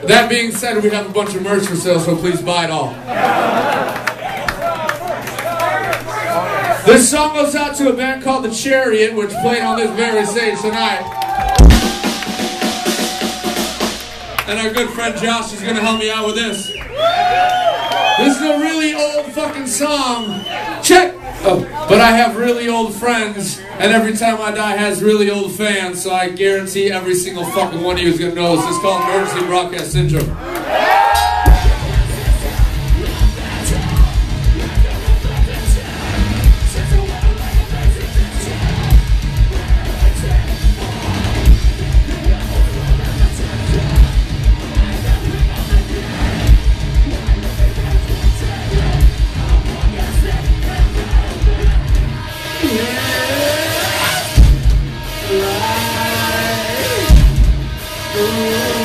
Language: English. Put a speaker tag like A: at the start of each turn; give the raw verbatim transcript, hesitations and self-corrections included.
A: That being said, we have a bunch of merch for sale, so please buy it all. This song goes out to a band called The Chariot, which played on this very stage tonight. And our good friend Josh is going to help me out with this. This is a really old fucking song. Check! Oh, but I have really old friends, and Every Time I Die has really old fans, so I guarantee every single fucking one of you is going to know this. It's called Emergency Broadcast Syndrome. Ooh.